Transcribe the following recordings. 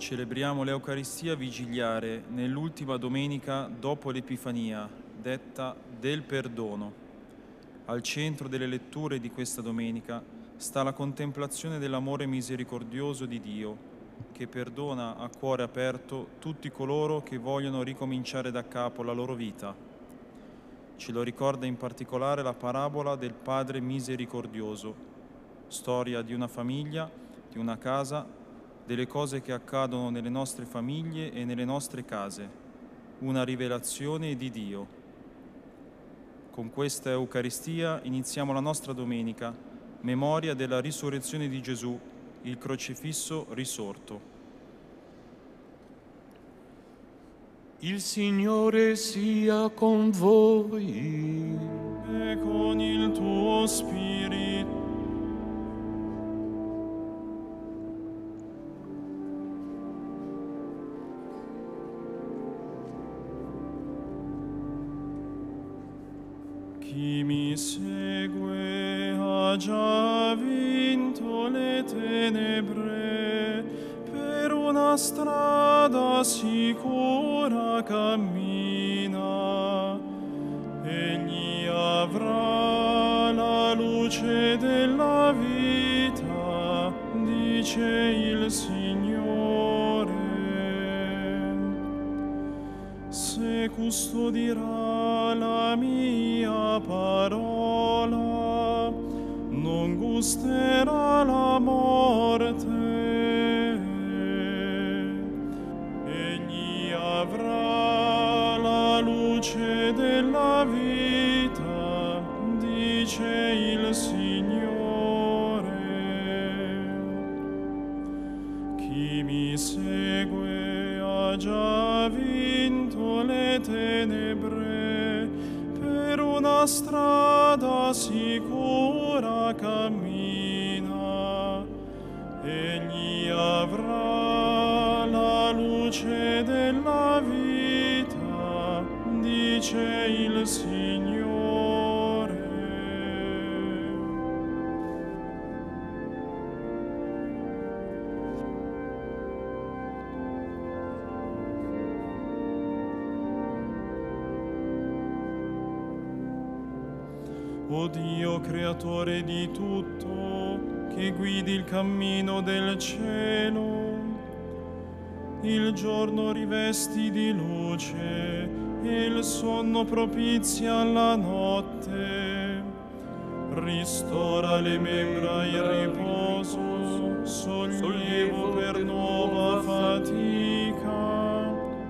Celebriamo l'Eucaristia vigiliare nell'ultima domenica dopo l'Epifania, detta del perdono. Al centro delle letture di questa domenica sta la contemplazione dell'amore misericordioso di Dio, che perdona a cuore aperto tutti coloro che vogliono ricominciare da capo la loro vita. Ce lo ricorda in particolare la parabola del Padre misericordioso, storia di una famiglia, di una casa, delle cose che accadono nelle nostre famiglie e nelle nostre case, una rivelazione di Dio. Con questa Eucaristia iniziamo la nostra domenica, memoria della risurrezione di Gesù, il crocifisso risorto. Il Signore sia con voi E con il tuo spirito. Chi mi segue ha già vinto le tenebre, per una strada sicura cammina. Egli avrà la luce della vita, dice il Signore. Se custodirà la mia parola, non gusterà la morte. Egli avrà la luce della vita, dice il Signore. Chi mi segue ha già vinto le tenebre, per una strada sicura cammina. Egli avrà la luce della vita, dice il Signore. O Dio, creatore di tutto, che guidi il cammino del cielo, il giorno rivesti di luce e il sonno propizia alla notte. Ristora le membra in riposo, sollievo per nuova fatica.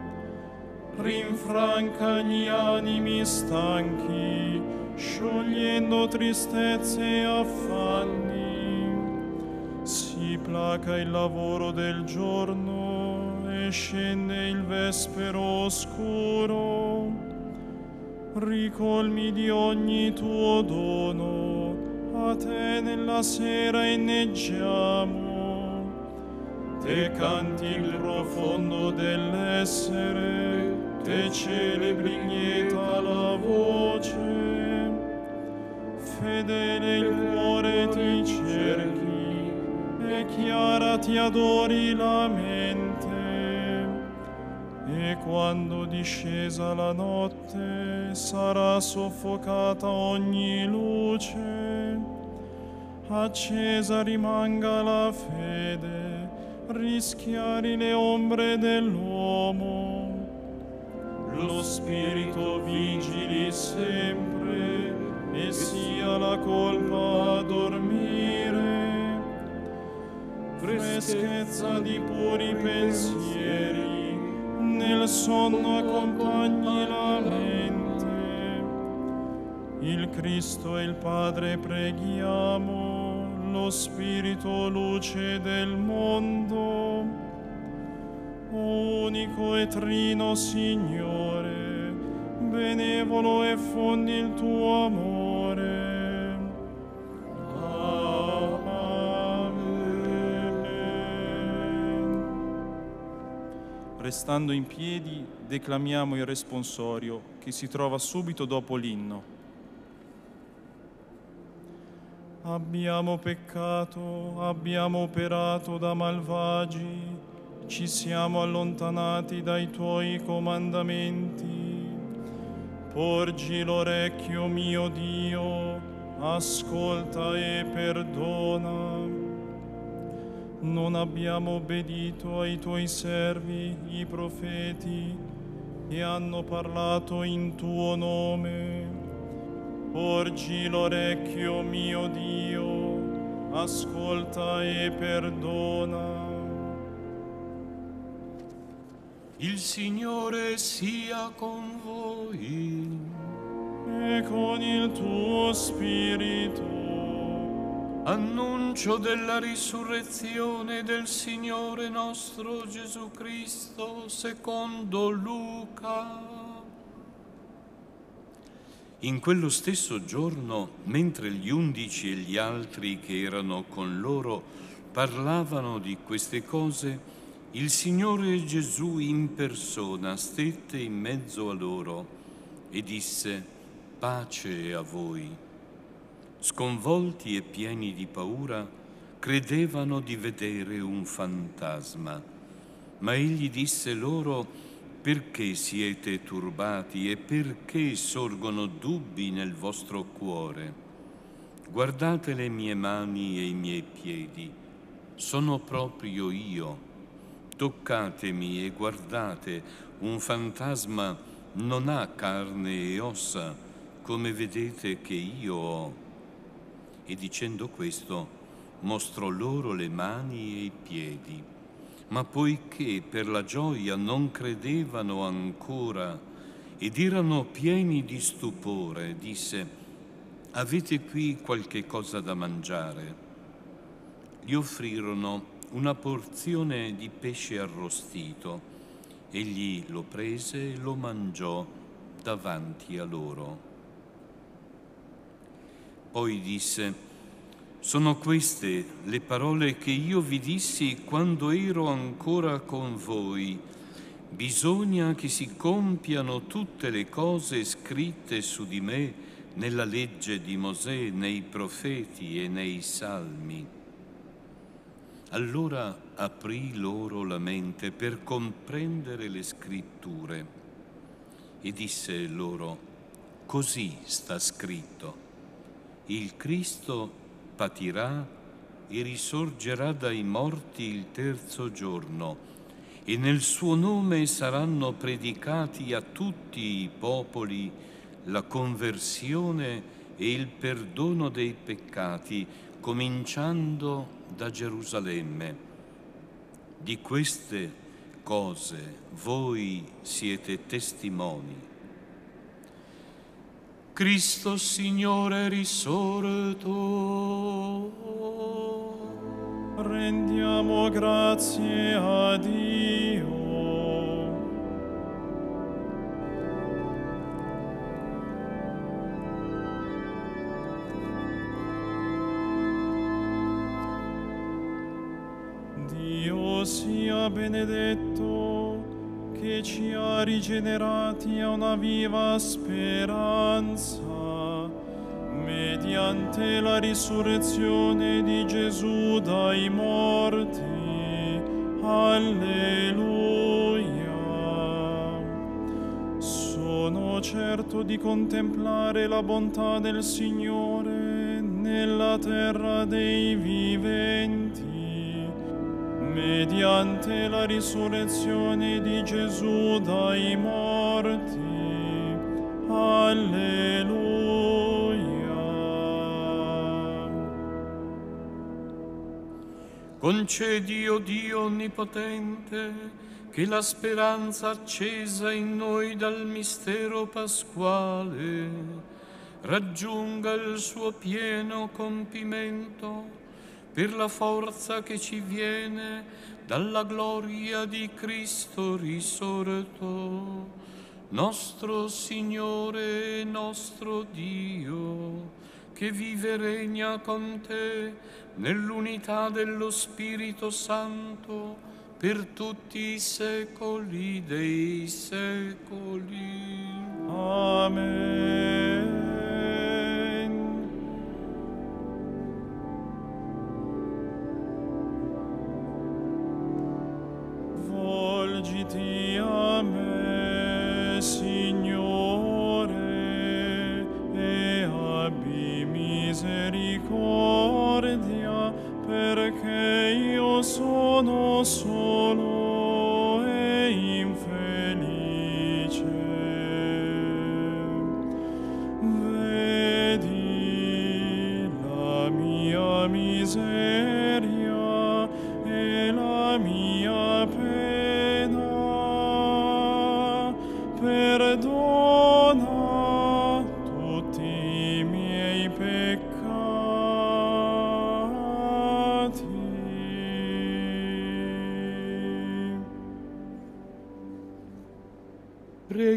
Rinfranca gli animi stanchi, sciogliendo tristezze e affanni. Si placa il lavoro del giorno e scende il vespero oscuro. Ricolmi di ogni tuo dono, a te nella sera inneggiamo. Te canti il profondo dell'essere, te celebri lieta la voce. Fedele il cuore ti cerchi, e chiara ti adori la mente. E quando discesa la notte sarà soffocata ogni luce, accesa rimanga la fede, rischiari le ombre dell'uomo. Lo spirito vigili sempre, e sia la colpa a dormire. Freschezza di puri pensieri, nel sonno accompagni la mente. Il Cristo e il Padre preghiamo, lo Spirito luce del mondo. Unico e trino Signore, benevolo e fondi il tuo amore. Restando in piedi, declamiamo il responsorio che si trova subito dopo l'inno. Abbiamo peccato, abbiamo operato da malvagi, ci siamo allontanati dai tuoi comandamenti. Porgi l'orecchio, mio Dio, ascolta e perdona. Non abbiamo obbedito ai tuoi servi, i profeti, che hanno parlato in tuo nome. Porgi l'orecchio, mio Dio, ascolta e perdona. Il Signore sia con voi. E con il tuo spirito. Annuncio della risurrezione del Signore nostro Gesù Cristo secondo Luca. In quello stesso giorno, mentre gli 11 e gli altri che erano con loro parlavano di queste cose, il Signore Gesù in persona stette in mezzo a loro e disse: «Pace a voi». Sconvolti e pieni di paura, credevano di vedere un fantasma. Ma egli disse loro: «Perché siete turbati e perché sorgono dubbi nel vostro cuore? Guardate le mie mani e i miei piedi, sono proprio io. Toccatemi e guardate, un fantasma non ha carne e ossa, come vedete che io ho». E dicendo questo, mostrò loro le mani e i piedi. Ma poiché per la gioia non credevano ancora ed erano pieni di stupore, disse: «Avete qui qualche cosa da mangiare?» Gli offrirono una porzione di pesce arrostito. Egli lo prese e lo mangiò davanti a loro. Poi disse: «Sono queste le parole che io vi dissi quando ero ancora con voi. Bisogna che si compiano tutte le cose scritte su di me nella legge di Mosè, nei profeti e nei salmi». Allora aprì loro la mente per comprendere le scritture e disse loro: «Così sta scritto: il Cristo patirà e risorgerà dai morti il terzo giorno, e nel suo nome saranno predicati a tutti i popoli la conversione e il perdono dei peccati, cominciando da Gerusalemme. Di queste cose voi siete testimoni». Cristo Signore è risorto. Rendiamo grazie a Dio. Dio sia benedetto, che ci ha rigenerati a una viva speranza, mediante la risurrezione di Gesù dai morti. Alleluia. Sono certo di contemplare la bontà del Signore nella terra dei viventi, mediante la risurrezione di Gesù dai morti. Alleluia. Concedi, o Dio Onnipotente, che la speranza accesa in noi dal mistero pasquale raggiunga il suo pieno compimento per la forza che ci viene dalla gloria di Cristo risorto, nostro Signore e nostro Dio, che vive e regna con te nell'unità dello Spirito Santo per tutti i secoli dei secoli. Amen.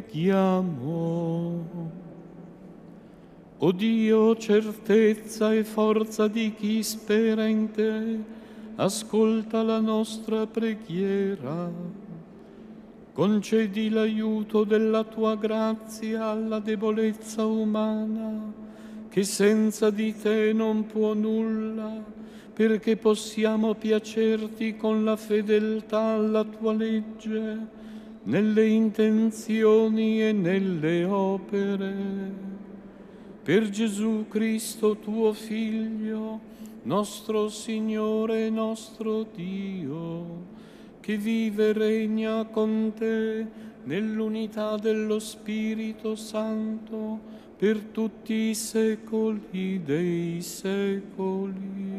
Preghiamo. O Dio, certezza e forza di chi spera in te, ascolta la nostra preghiera. Concedi l'aiuto della tua grazia alla debolezza umana, che senza di te non può nulla, perché possiamo piacerti con la fedeltà alla tua legge, nelle intenzioni e nelle opere. Per Gesù Cristo, tuo Figlio, nostro Signore e nostro Dio, che vive e regna con te nell'unità dello Spirito Santo per tutti i secoli dei secoli.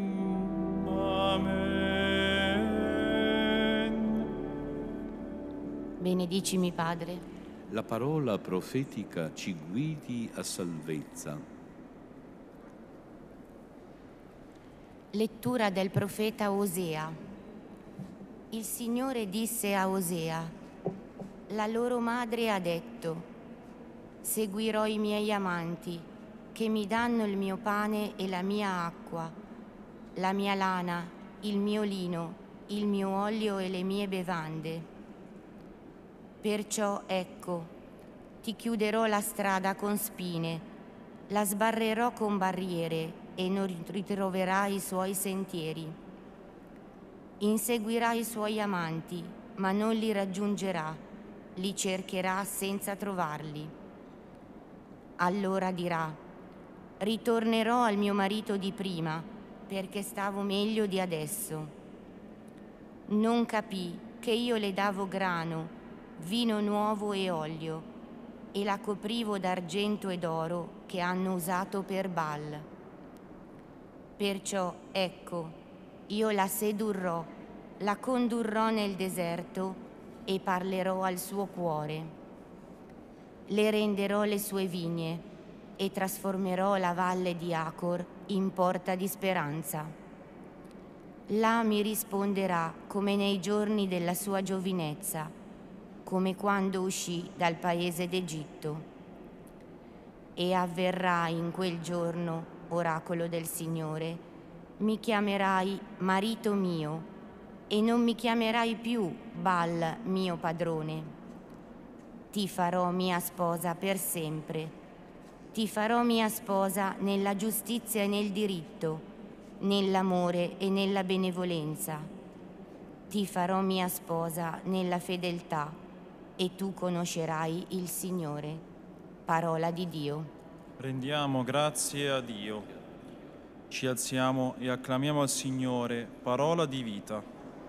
Amen. Benedicimi, Padre. La parola profetica ci guidi a salvezza. Lettura del profeta Osea. Il Signore disse a Osea: la loro madre ha detto: seguirò i miei amanti, che mi danno il mio pane e la mia acqua, la mia lana, il mio lino, il mio olio e le mie bevande. Perciò ecco, ti chiuderò la strada con spine, la sbarrerò con barriere e non ritroverai i suoi sentieri. Inseguirà i suoi amanti, ma non li raggiungerà, li cercherà senza trovarli. Allora dirà: ritornerò al mio marito di prima, perché stavo meglio di adesso. Non capì che io le davo grano, vino nuovo e olio, e la coprivo d'argento ed oro che hanno usato per Baal. Perciò, ecco, io la sedurrò, la condurrò nel deserto e parlerò al suo cuore. Le renderò le sue vigne e trasformerò la valle di Acor in porta di speranza. Là mi risponderà come nei giorni della sua giovinezza, come quando uscì dal paese d'Egitto. E avverrà in quel giorno, oracolo del Signore, mi chiamerai marito mio e non mi chiamerai più Baal mio padrone. Ti farò mia sposa per sempre, ti farò mia sposa nella giustizia e nel diritto, nell'amore e nella benevolenza. Ti farò mia sposa nella fedeltà e tu conoscerai il Signore. Parola di Dio. Rendiamo grazie a Dio. Ci alziamo e acclamiamo al Signore, parola di vita.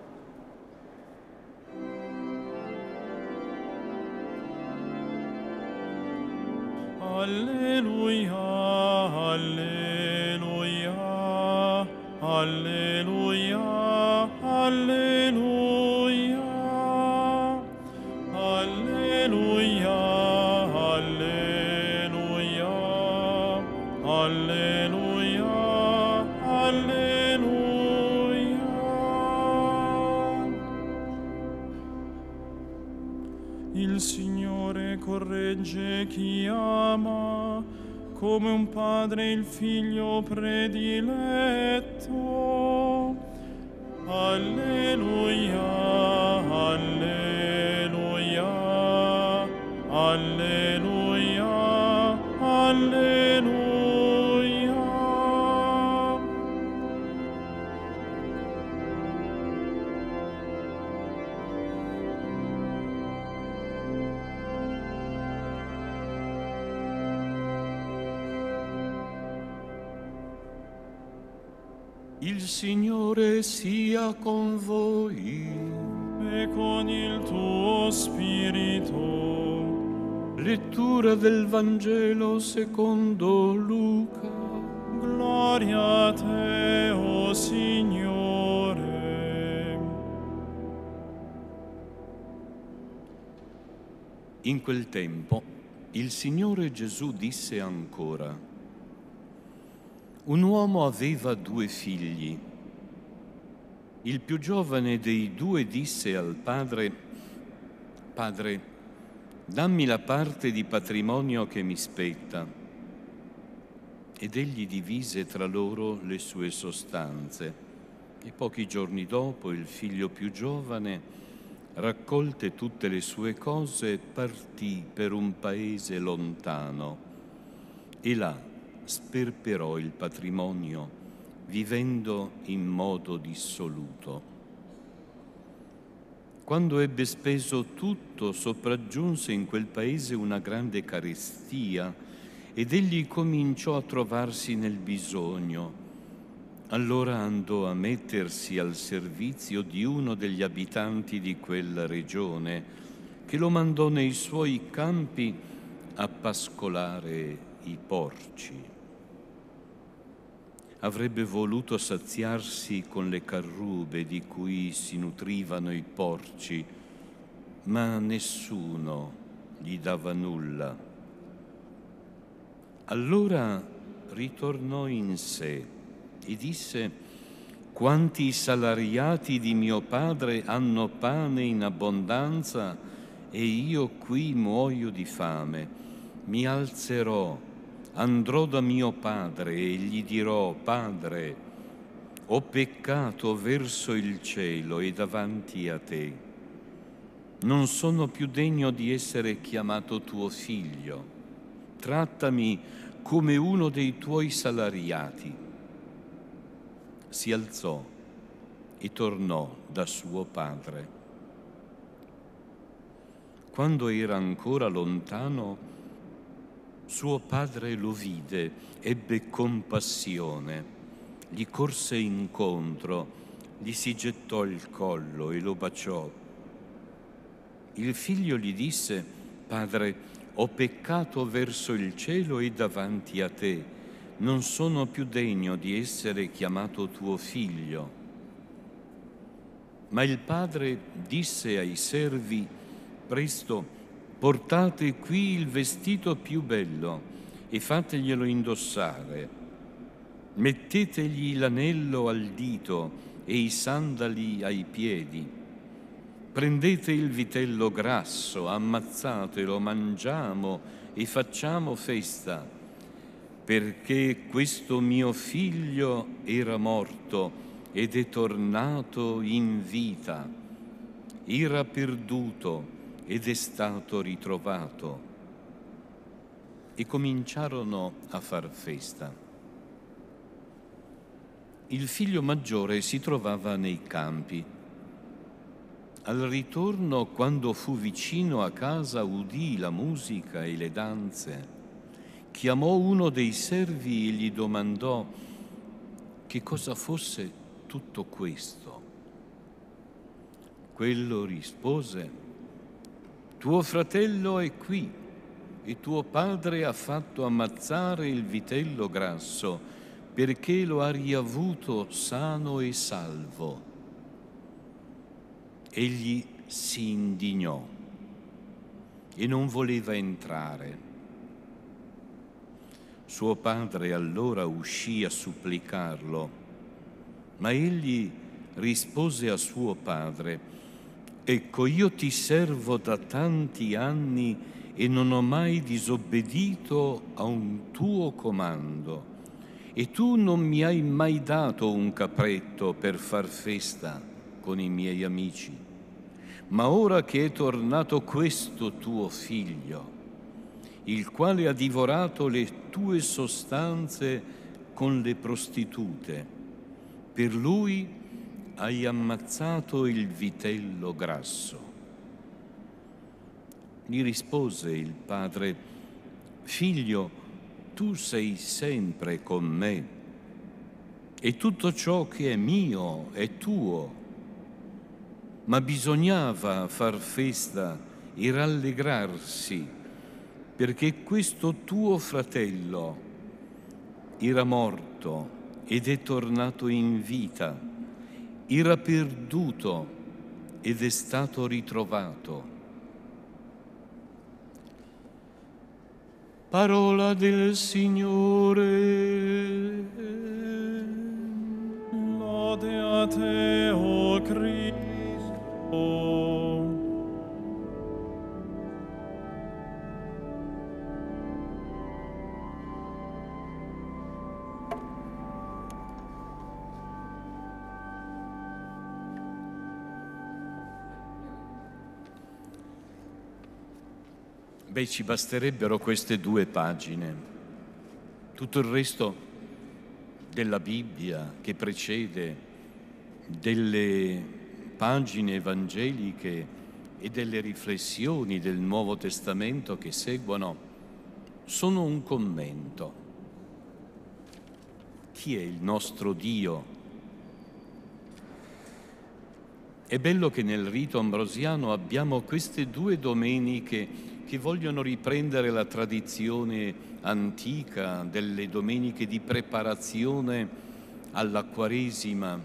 Alleluia, alleluia, alleluia, alleluia. Alleluia, alleluia, alleluia, alleluia. Il Signore corregge chi ama, come un padre il figlio prediletto. Alleluia, alleluia, alleluia, alleluia. Il Signore sia con voi e con il tuo spirito. Lettura del Vangelo secondo Luca. Gloria a te, o Signore. In quel tempo il Signore Gesù disse ancora: un uomo aveva 2 figli. Il più giovane dei 2 disse al padre: Padre, dammi la parte di patrimonio che mi spetta. Ed egli divise tra loro le sue sostanze. E pochi giorni dopo il figlio più giovane, raccolte tutte le sue cose, partì per un paese lontano e là sperperò il patrimonio, vivendo in modo dissoluto. Quando ebbe speso tutto, sopraggiunse in quel paese una grande carestia ed egli cominciò a trovarsi nel bisogno. Allora andò a mettersi al servizio di uno degli abitanti di quella regione, che lo mandò nei suoi campi a pascolare i porci. Avrebbe voluto saziarsi con le carrube di cui si nutrivano i porci, ma nessuno gli dava nulla. Allora ritornò in sé e disse: quanti salariati di mio padre hanno pane in abbondanza e io qui muoio di fame. Mi alzerò, andrò da mio padre e gli dirò: Padre, ho peccato verso il cielo e davanti a te. Non sono più degno di essere chiamato tuo figlio. Trattami come uno dei tuoi salariati. Si alzò e tornò da suo padre. Quando era ancora lontano, suo padre lo vide, ebbe compassione, gli corse incontro, gli si gettò al collo e lo baciò. Il figlio gli disse: Padre, ho peccato verso il cielo e davanti a te, non sono più degno di essere chiamato tuo figlio. Ma il padre disse ai servi: Presto, portate qui il vestito più bello e fateglielo indossare. Mettetegli l'anello al dito e i sandali ai piedi. Prendete il vitello grasso, ammazzatelo, mangiamo e facciamo festa, perché questo mio figlio era morto ed è tornato in vita, era perduto ed è stato ritrovato. E cominciarono a far festa. Il figlio maggiore si trovava nei campi. Al ritorno, quando fu vicino a casa, udì la musica e le danze. Chiamò uno dei servi e gli domandò che cosa fosse tutto questo. Quello rispose: tuo fratello è qui e tuo padre ha fatto ammazzare il vitello grasso perché lo ha riavuto sano e salvo. Egli si indignò e non voleva entrare. Suo padre allora uscì a supplicarlo, ma egli rispose a suo padre: Ecco, io ti servo da tanti anni e non ho mai disobbedito a un tuo comando. E tu non mi hai mai dato un capretto per far festa con i miei amici. Ma ora che è tornato questo tuo figlio, il quale ha divorato le tue sostanze con le prostitute, per lui hai ammazzato il vitello grasso. Gli rispose il padre: Figlio, tu sei sempre con me e tutto ciò che è mio è tuo. Ma bisognava far festa e rallegrarsi, perché questo tuo fratello era morto ed è tornato in vita, era perduto ed è stato ritrovato. Parola del Signore. Lode a te, o Cristo. Beh, ci basterebbero queste 2 pagine. Tutto il resto della Bibbia che precede, delle pagine evangeliche e delle riflessioni del Nuovo Testamento che seguono, sono un commento. Chi è il nostro Dio? È bello che nel rito ambrosiano abbiamo queste 2 domeniche che vogliono riprendere la tradizione antica delle domeniche di preparazione alla Quaresima,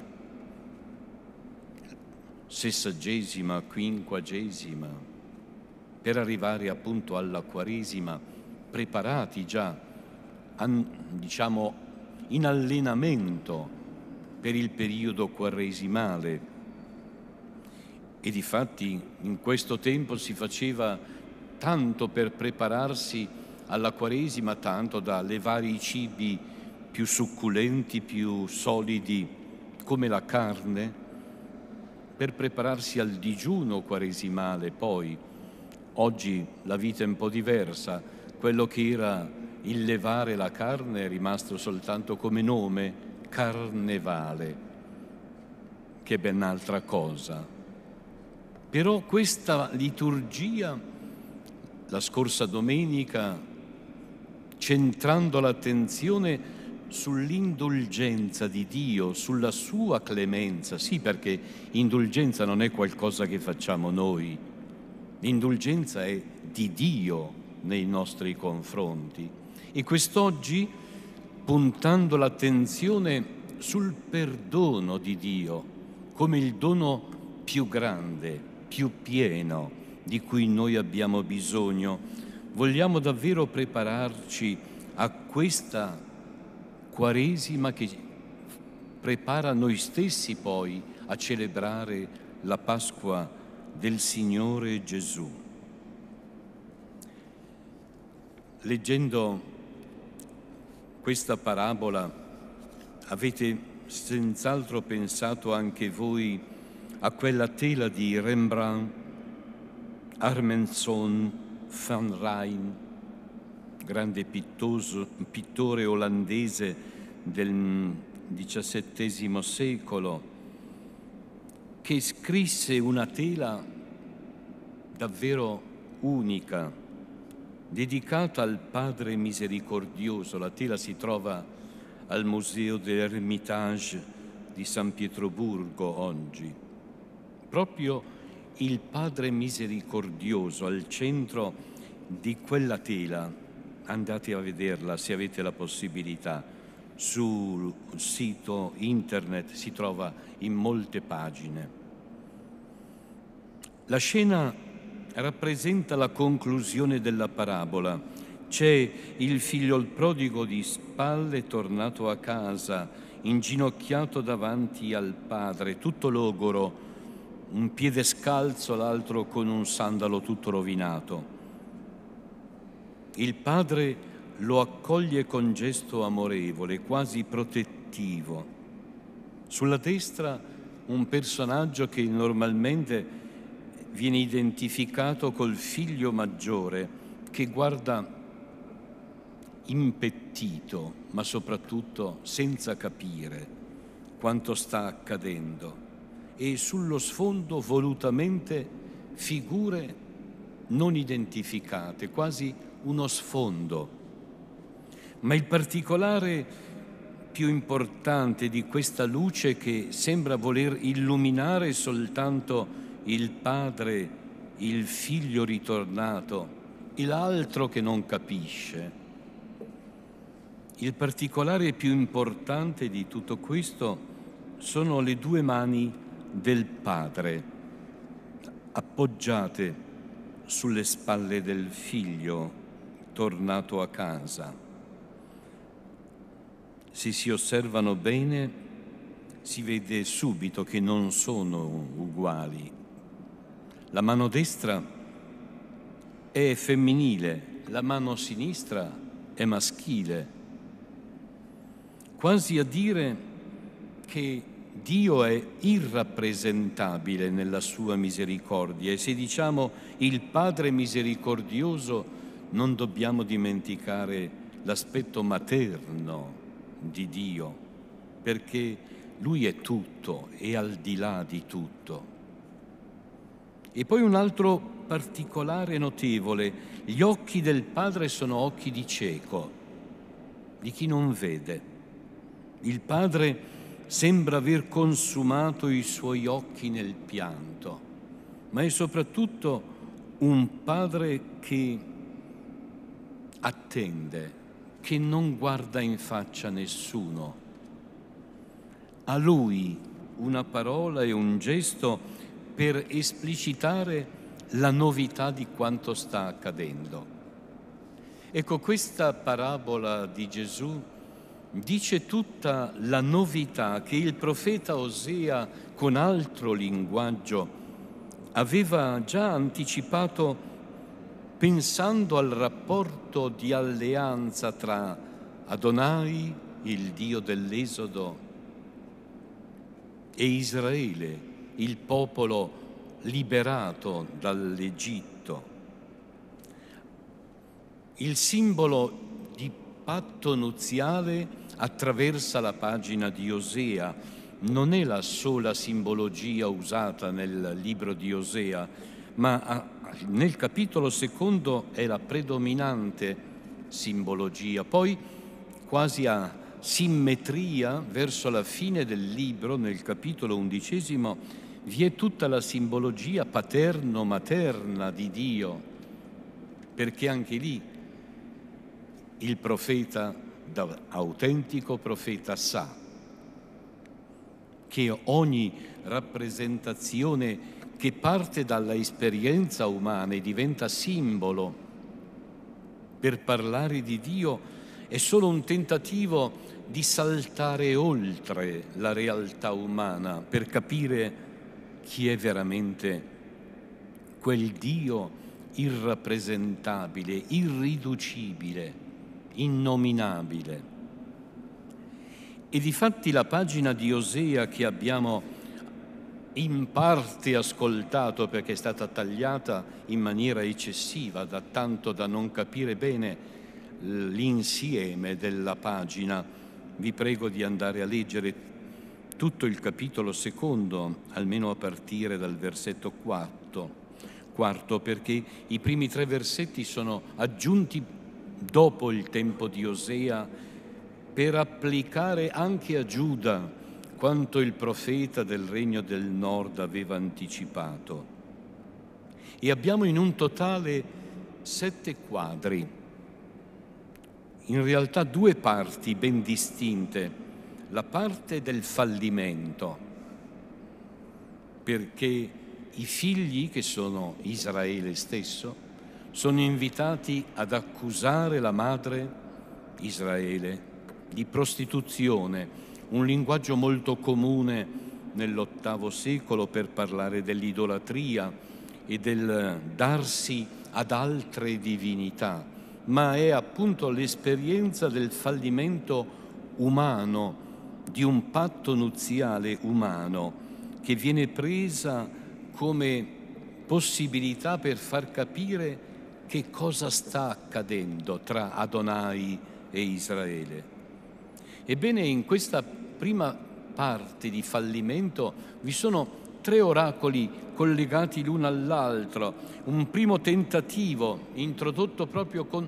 60ª, 50ª, per arrivare appunto alla Quaresima preparati già, diciamo, in allenamento per il periodo quaresimale. E difatti in questo tempo si faceva tanto per prepararsi alla Quaresima, tanto da levare i cibi più succulenti, più solidi, come la carne, per prepararsi al digiuno quaresimale. Poi, oggi la vita è un po' diversa, quello che era il levare la carne è rimasto soltanto come nome, carnevale, che è ben altra cosa. Però questa liturgia, la scorsa domenica, centrando l'attenzione sull'indulgenza di Dio, sulla sua clemenza, sì, perché indulgenza non è qualcosa che facciamo noi, l'indulgenza è di Dio nei nostri confronti. E quest'oggi, puntando l'attenzione sul perdono di Dio come il dono più grande, più pieno di cui noi abbiamo bisogno, vogliamo davvero prepararci a questa Quaresima che prepara noi stessi poi a celebrare la Pasqua del Signore Gesù. Leggendo questa parabola avete senz'altro pensato anche voi a quella tela di Rembrandt, Armenson, Van Rijn, grande pittore olandese del XVII secolo, che scrisse una tela davvero unica, dedicata al Padre Misericordioso. La tela si trova al Museo dell'Ermitage di San Pietroburgo oggi. Proprio il Padre Misericordioso al centro di quella tela. Andate a vederla se avete la possibilità. Sul sito internet si trova in molte pagine. La scena rappresenta la conclusione della parabola. C'è il figlio prodigo di spalle tornato a casa, inginocchiato davanti al padre, tutto logoro, un piede scalzo, l'altro con un sandalo tutto rovinato. Il padre lo accoglie con gesto amorevole, quasi protettivo. Sulla destra un personaggio che normalmente viene identificato col figlio maggiore, che guarda impettito, ma soprattutto senza capire quanto sta accadendo. E sullo sfondo volutamente figure non identificate, quasi uno sfondo. Ma il particolare più importante di questa luce che sembra voler illuminare soltanto il padre, il figlio ritornato e l'altro che non capisce. Il particolare più importante di tutto questo sono le 2 mani del padre appoggiate sulle spalle del figlio tornato a casa. Se si osservano bene, si vede subito che non sono uguali. La mano destra è femminile, la mano sinistra è maschile, quasi a dire che Dio è irrappresentabile nella sua misericordia, e se diciamo il Padre misericordioso non dobbiamo dimenticare l'aspetto materno di Dio, perché Lui è tutto, è al di là di tutto. E poi un altro particolare notevole: gli occhi del Padre sono occhi di cieco, di chi non vede. Il Padre sembra aver consumato i suoi occhi nel pianto, ma è soprattutto un Padre che attende, che non guarda in faccia nessuno. A Lui una parola e un gesto per esplicitare la novità di quanto sta accadendo. Ecco, questa parabola di Gesù dice tutta la novità che il profeta Osea, con altro linguaggio, aveva già anticipato, pensando al rapporto di alleanza tra Adonai, il Dio dell'Esodo, e Israele, il popolo liberato dall'Egitto. Il simbolo di patto nuziale attraversa la pagina di Osea. Non è la sola simbologia usata nel libro di Osea, ma nel capitolo secondo è la predominante simbologia. Poi, quasi a simmetria, verso la fine del libro, nel capitolo 11, vi è tutta la simbologia paterno-materna di Dio, perché anche lì il profeta, da autentico profeta, sa che ogni rappresentazione che parte dalla esperienza umana e diventa simbolo per parlare di Dio è solo un tentativo di saltare oltre la realtà umana per capire chi è veramente quel Dio irrappresentabile, irriducibile, innominabile. E difatti la pagina di Osea che abbiamo in parte ascoltato, perché è stata tagliata in maniera eccessiva, tanto da non capire bene l'insieme della pagina, vi prego di andare a leggere tutto il capitolo secondo, almeno a partire dal versetto quarto, perché i primi 3 versetti sono aggiunti dopo il tempo di Osea per applicare anche a Giuda quanto il profeta del Regno del Nord aveva anticipato. E abbiamo in un totale 7 quadri, in realtà 2 parti ben distinte. La parte del fallimento, perché i figli, che sono Israele stesso, sono invitati ad accusare la madre, Israele, di prostituzione, un linguaggio molto comune nell'VIII secolo per parlare dell'idolatria e del darsi ad altre divinità, ma è appunto l'esperienza del fallimento umano, di un patto nuziale umano, che viene presa come possibilità per far capire che cosa sta accadendo tra Adonai e Israele. Ebbene, in questa prima parte di fallimento vi sono 3 oracoli collegati l'uno all'altro. Un primo tentativo introdotto proprio con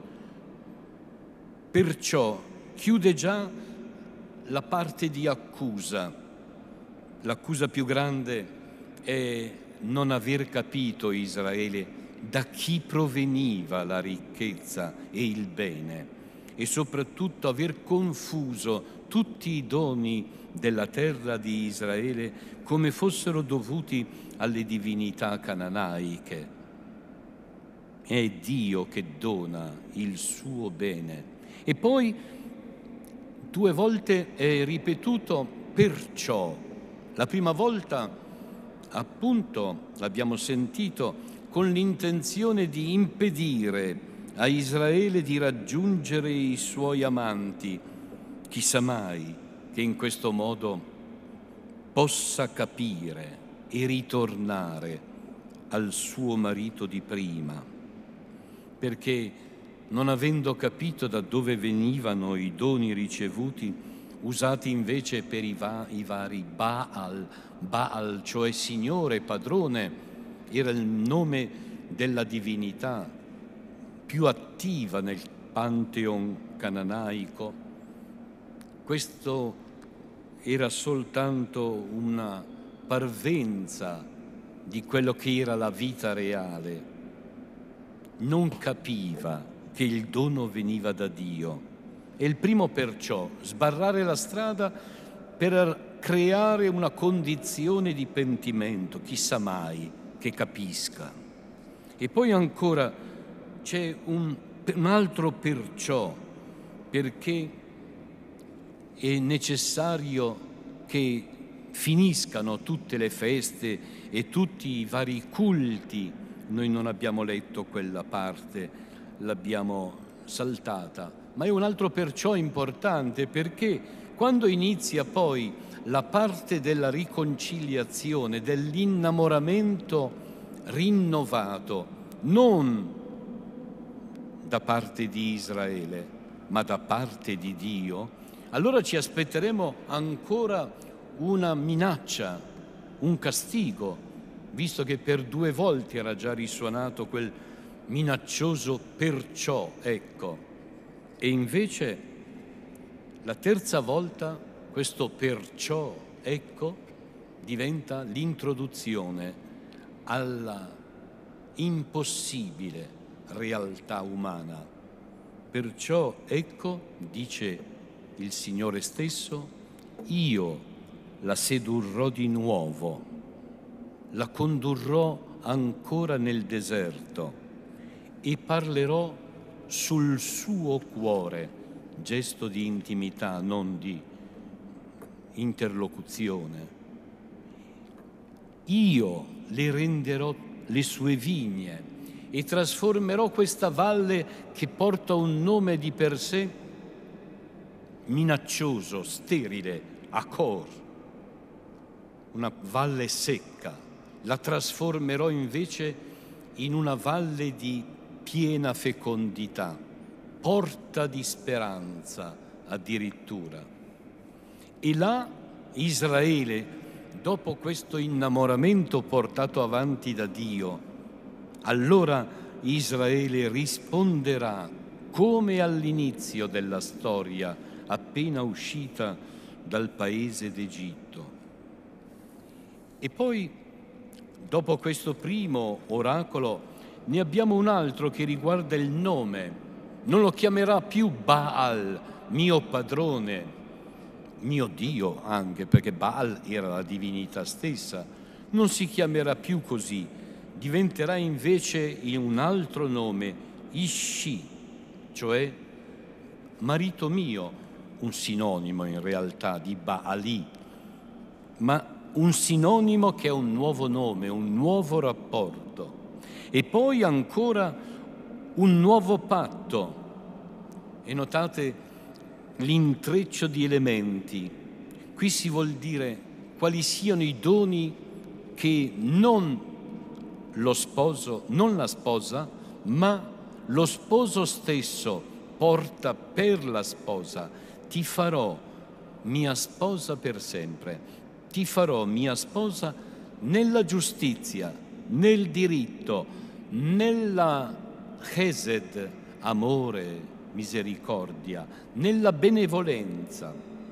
perciò, chiude già la parte di accusa. L'accusa più grande è non aver capito, Israele, da chi proveniva la ricchezza e il bene, e soprattutto aver confuso tutti i doni della terra di Israele come fossero dovuti alle divinità cananaiche. È Dio che dona il suo bene. E poi 2 volte è ripetuto perciò. La prima volta, appunto, l'abbiamo sentito, con l'intenzione di impedire a Israele di raggiungere i suoi amanti. Chissà mai che in questo modo possa capire e ritornare al suo marito di prima, perché non avendo capito da dove venivano i doni ricevuti, usati invece per i vari Baal, cioè Signore, Padrone, era il nome della divinità più attiva nel pantheon cananaico. Questo era soltanto una parvenza di quello che era la vita reale. Non capiva che il dono veniva da Dio. E il primo perciò, sbarrare la strada per creare una condizione di pentimento, chissà mai che capisca. E poi ancora c'è un altro perciò, perché è necessario che finiscano tutte le feste e tutti i vari culti. Noi non abbiamo letto quella parte, l'abbiamo saltata, ma è un altro perciò importante, perché quando inizia poi la parte della riconciliazione, dell'innamoramento rinnovato, non da parte di Israele, ma da parte di Dio, allora ci aspetteremo ancora una minaccia, un castigo, visto che per 2 volte era già risuonato quel minaccioso perciò, ecco. E invece la terza volta questo perciò, ecco, diventa l'introduzione alla impossibile realtà umana. Perciò, ecco, dice il Signore stesso, io la sedurrò di nuovo, la condurrò ancora nel deserto e parlerò sul suo cuore, gesto di intimità, non di interlocuzione. Io le renderò le sue vigne e trasformerò questa valle che porta un nome di per sé minaccioso, sterile, Acor, una valle secca, la trasformerò invece in una valle di piena fecondità, porta di speranza addirittura. E là Israele, dopo questo innamoramento portato avanti da Dio, allora Israele risponderà come all'inizio della storia, appena uscita dal paese d'Egitto. E poi, dopo questo primo oracolo, ne abbiamo un altro che riguarda il nome. Non lo chiamerà più Baal, mio padrone, mio Dio anche, perché Baal era la divinità stessa. Non si chiamerà più così, diventerà invece un altro nome, Ishi, cioè marito mio, un sinonimo in realtà di Baali, ma un sinonimo che è un nuovo nome, un nuovo rapporto. E poi ancora un nuovo patto. E notate l'intreccio di elementi. Qui si vuol dire quali siano i doni che non lo sposo, non la sposa, ma lo sposo stesso porta per la sposa. Ti farò mia sposa per sempre, ti farò mia sposa nella giustizia, nel diritto, nella chesed, amore, misericordia, nella benevolenza.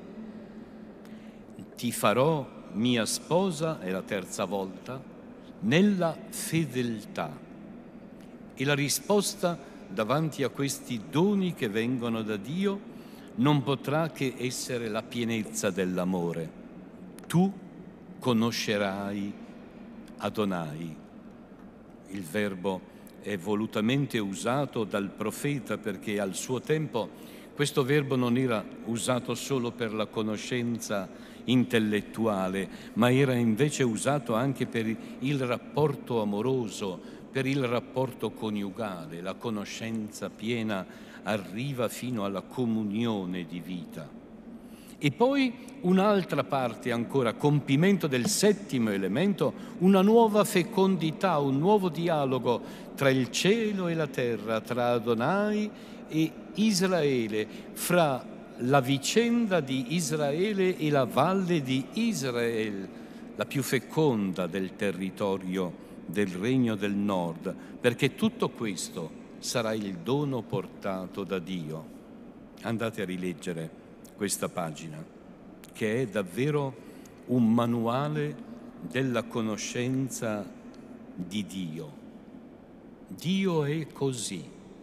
Ti farò mia sposa, è la terza volta, nella fedeltà. E la risposta davanti a questi doni che vengono da Dio non potrà che essere la pienezza dell'amore. Tu conoscerai Adonai. Il verbo è volutamente usato dal profeta perché al suo tempo questo verbo non era usato solo per la conoscenza intellettuale, ma era invece usato anche per il rapporto amoroso, per il rapporto coniugale. La conoscenza piena arriva fino alla comunione di vita. E poi un'altra parte ancora, compimento del settimo elemento, una nuova fecondità, un nuovo dialogo tra il cielo e la terra, tra Adonai e Israele, fra la vicenda di Israele e la valle di Israele, la più feconda del territorio del Regno del Nord, perché tutto questo sarà il dono portato da Dio. Andate a rileggere questa pagina, che è davvero un manuale della conoscenza di Dio. Dio è così.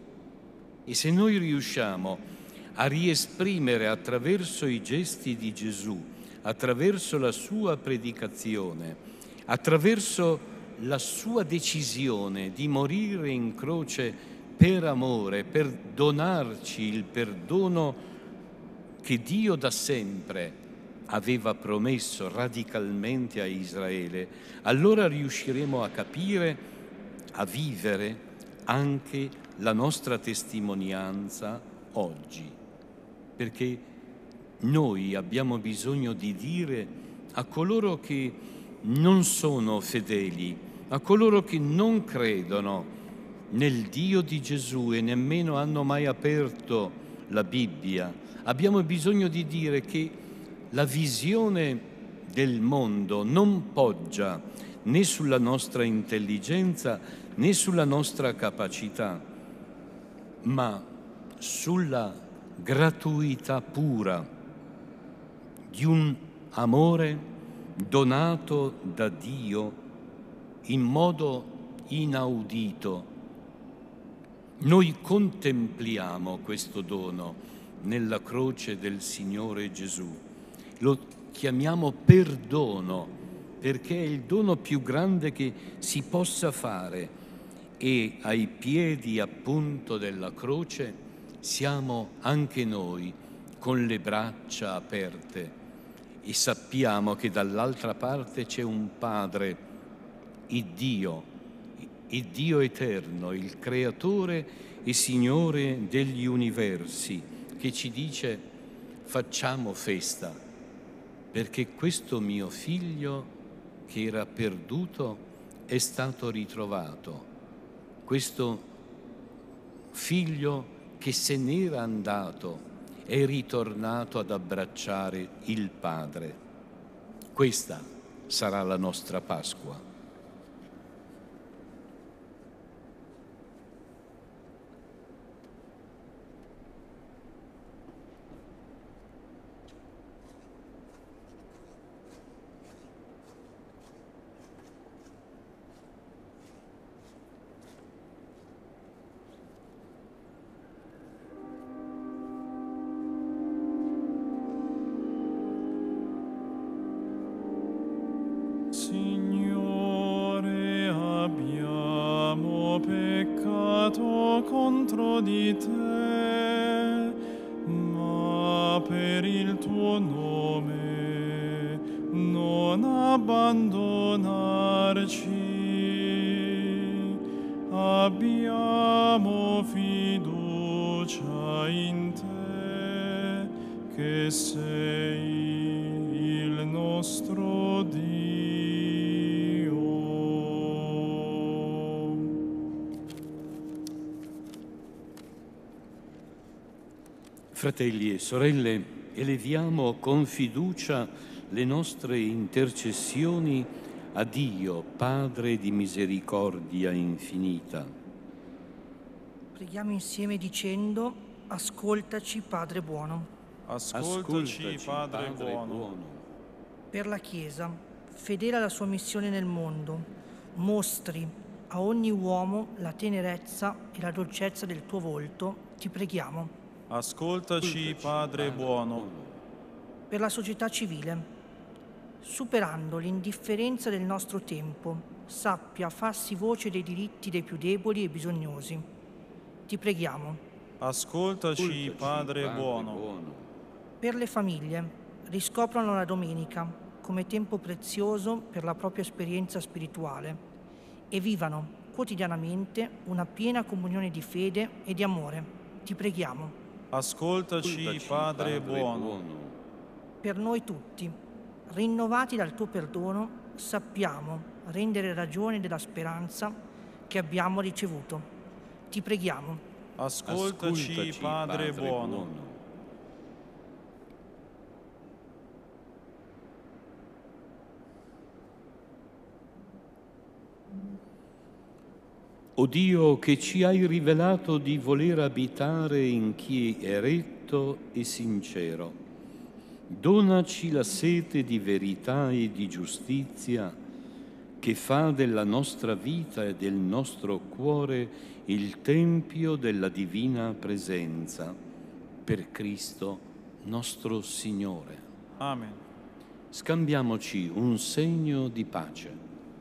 E se noi riusciamo a riesprimere attraverso i gesti di Gesù, attraverso la sua predicazione, attraverso la sua decisione di morire in croce per amore, per donarci il perdono che Dio da sempre aveva promesso radicalmente a Israele, allora riusciremo a capire, a vivere anche la nostra testimonianza oggi. Perché noi abbiamo bisogno di dire a coloro che non sono fedeli, a coloro che non credono nel Dio di Gesù e nemmeno hanno mai aperto la Bibbia, abbiamo bisogno di dire che la visione del mondo non poggia né sulla nostra intelligenza né sulla nostra capacità, ma sulla gratuità pura di un amore donato da Dio in modo inaudito. Noi contempliamo questo dono nella croce del Signore Gesù. Lo chiamiamo perdono, perché è il dono più grande che si possa fare. E ai piedi appunto della croce siamo anche noi con le braccia aperte e sappiamo che dall'altra parte c'è un Padre, il Dio eterno, il Creatore e Signore degli universi, che ci dice: facciamo festa, perché questo mio figlio che era perduto è stato ritrovato, questo figlio che se n'era andato è ritornato ad abbracciare il Padre. Questa sarà la nostra Pasqua. Signore, abbiamo peccato contro di te, ma per il tuo nome non abbandonarci. Abbiamo fiducia in te, che sei il nostro Dio. Fratelli e sorelle, eleviamo con fiducia le nostre intercessioni a Dio, Padre di misericordia infinita. Preghiamo insieme dicendo: ascoltaci, Padre buono. Ascoltaci, Padre buono. Per la Chiesa, fedele alla sua missione nel mondo, mostri a ogni uomo la tenerezza e la dolcezza del tuo volto, ti preghiamo. Ascoltaci, Padre buono. Per la società civile, superando l'indifferenza del nostro tempo, sappia farsi voce dei diritti dei più deboli e bisognosi. Ti preghiamo. Ascoltaci, Padre buono. Per le famiglie, riscoprano la domenica come tempo prezioso per la propria esperienza spirituale e vivano quotidianamente una piena comunione di fede e di amore. Ti preghiamo. Ascoltaci, Padre buono. per noi tutti, rinnovati dal tuo perdono, sappiamo rendere ragione della speranza che abbiamo ricevuto. Ti preghiamo. Ascoltaci, Padre buono. O Dio, che ci hai rivelato di voler abitare in chi è retto e sincero, donaci la sete di verità e di giustizia che fa della nostra vita e del nostro cuore il tempio della divina presenza, per Cristo nostro Signore. Amen. Scambiamoci un segno di pace.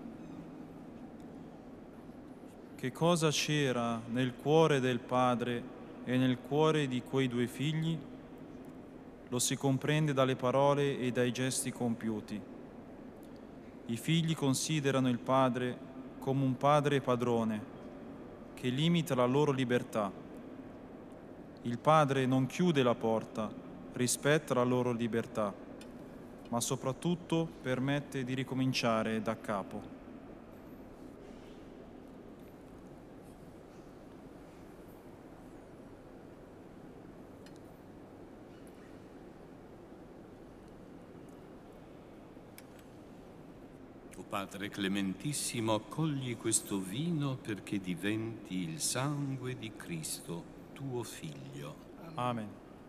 Che cosa c'era nel cuore del Padre e nel cuore di quei due figli? Lo si comprende dalle parole e dai gesti compiuti. I figli considerano il Padre come un padre padrone che limita la loro libertà. Il Padre non chiude la porta, rispetta la loro libertà, ma soprattutto permette di ricominciare da capo. Padre clementissimo, accogli questo vino perché diventi il sangue di Cristo, tuo Figlio. Amen.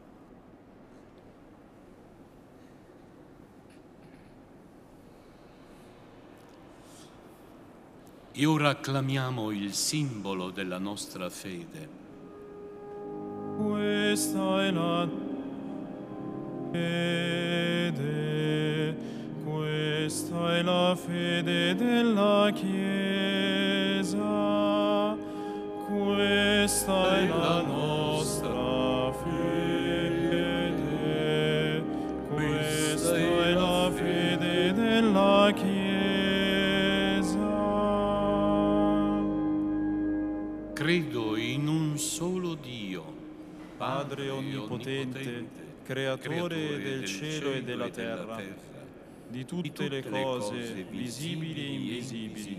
E ora acclamiamo il simbolo della nostra fede. Questa è la fede. Questa è la fede della Chiesa, questa è la nostra fede, questa è la fede della Chiesa. Credo in un solo Dio, Padre onnipotente, creatore del cielo e della terra, di tutte le cose visibili e invisibili.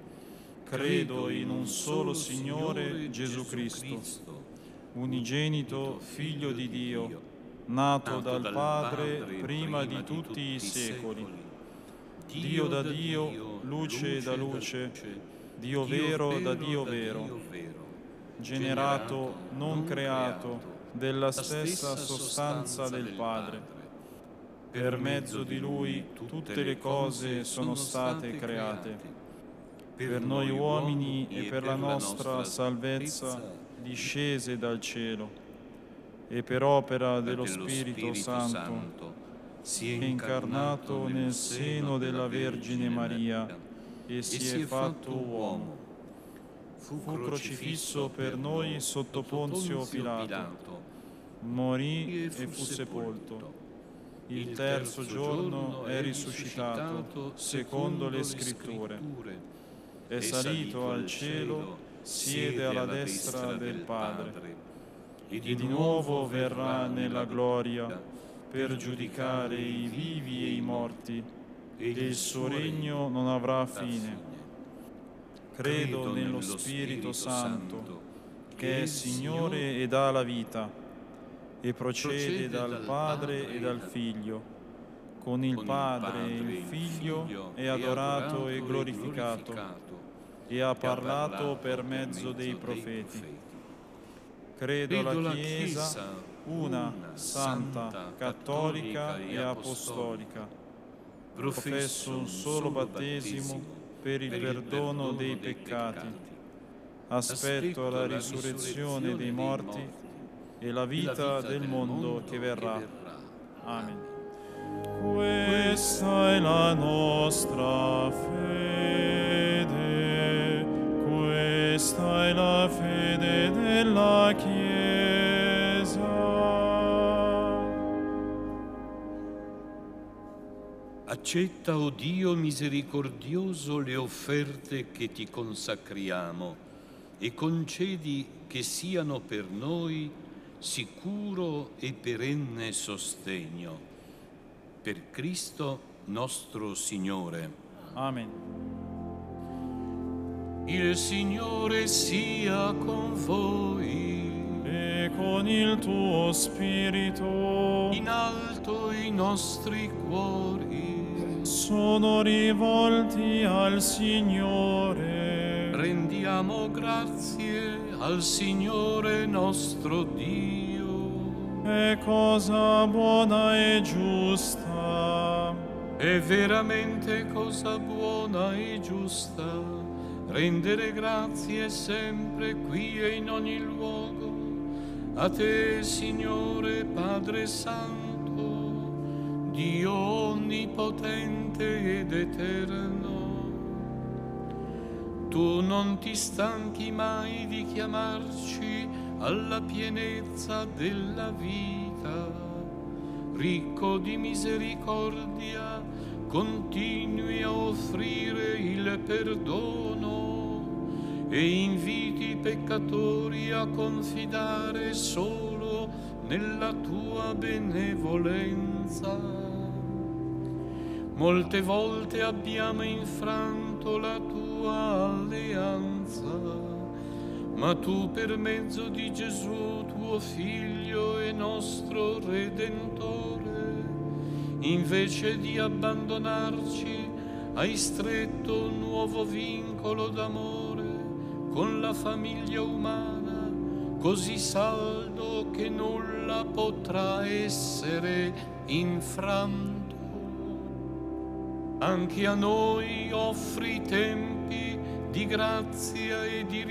Credo in un solo Signore Gesù Cristo, unigenito Figlio di Dio, nato dal Padre prima di tutti i secoli. Dio da Dio, luce da luce, Dio vero da Dio vero, generato, non creato, della stessa sostanza del Padre. Per mezzo di Lui tutte le cose sono state create. Per noi uomini e per la nostra salvezza discese dal cielo, e per opera dello Spirito Santo si è incarnato nel seno della Vergine Maria e si è fatto uomo. Fu crocifisso per noi sotto Ponzio Pilato, morì e fu sepolto. Il terzo giorno è risuscitato secondo le Scritture. È salito al cielo, siede alla destra del Padre. E di nuovo verrà nella gloria per giudicare i vivi e i morti, e il suo regno non avrà fine. Credo nello Spirito Santo, che è Signore e dà la vita, e procede dal Padre e dal Figlio. Con il Padre e il Figlio è adorato e glorificato, e ha parlato per mezzo dei profeti. Credo alla Chiesa, una, santa, cattolica e apostolica. Professo un solo battesimo per il perdono dei peccati. Aspetto la risurrezione dei morti e la vita del mondo che verrà. Amen. Questa è la nostra fede, questa è la fede della Chiesa. Accetta, o Dio misericordioso, le offerte che ti consacriamo e concedi che siano per noi sicuro e perenne sostegno. Per Cristo nostro Signore. Amen. Il Signore sia con voi. E con il tuo spirito In alto i nostri cuori. sono rivolti al Signore. Rendiamo grazie al Signore nostro Dio. È cosa buona e giusta. È veramente cosa buona e giusta rendere grazie sempre qui e in ogni luogo a te, Signore Padre Santo, Dio onnipotente ed eterno. Tu non ti stanchi mai di chiamarci alla pienezza della vita. Ricco di misericordia, continui a offrire il perdono e inviti i peccatori a confidare solo nella tua benevolenza. Molte volte abbiamo infranto la tua alleanza, ma tu per mezzo di Gesù, tuo Figlio e nostro Redentore, invece di abbandonarci, hai stretto un nuovo vincolo d'amore con la famiglia umana, così saldo che nulla potrà essere infranto. Anche a noi offri tempi di grazia e di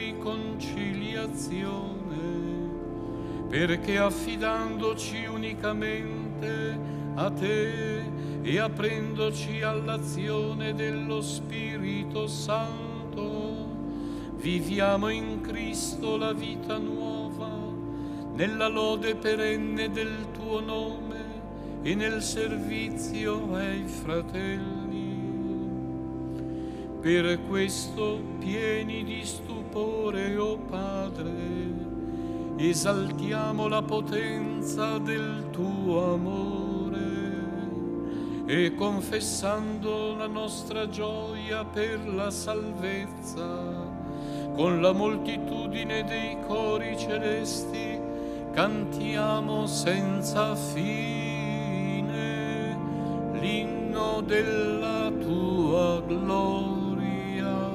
riconciliazione, perché affidandoci unicamente a te e aprendoci all'azione dello Spirito Santo, viviamo in Cristo la vita nuova, nella lode perenne del tuo nome e nel servizio ai fratelli. Per questo, pieni di stupore, o Padre, esaltiamo la potenza del tuo amore e confessando la nostra gioia per la salvezza, con la moltitudine dei cori celesti cantiamo senza fine l'inno della tua gloria.